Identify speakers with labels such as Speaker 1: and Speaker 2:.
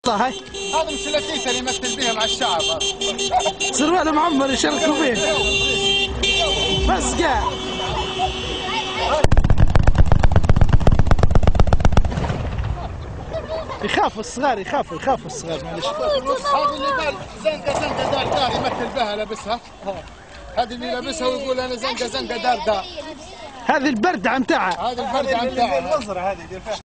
Speaker 1: هاي
Speaker 2: هذا مش اللتيسه اللي يمثل بها مع الشعب.
Speaker 1: سروال معمر يشاركوا فيه بس قاع. يخافوا الصغار، يخافوا الصغار معلش.
Speaker 2: هذا اللي قال زنقه دار يمثل بها لابسها. هذه اللي لابسها ويقول انا زنقه دار.
Speaker 1: هذه البردعه متاعها.
Speaker 2: هذه البردعه متاعها.
Speaker 3: الوزره هذه يدير فيها